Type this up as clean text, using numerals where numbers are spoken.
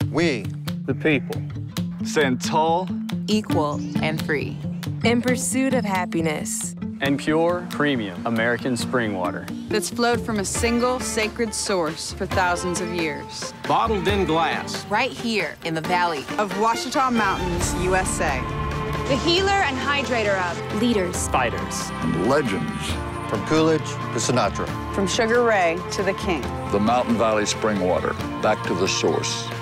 We, the people, stand tall, equal, and free. In pursuit of happiness. And pure, premium American spring water. That's flowed from a single sacred source for thousands of years. Bottled in glass. Right here in the valley of Ouachita Mountains, USA. The healer and hydrator of leaders, fighters, and legends. From Coolidge to Sinatra. From Sugar Ray to the King. The Mountain Valley Spring Water, back to the source.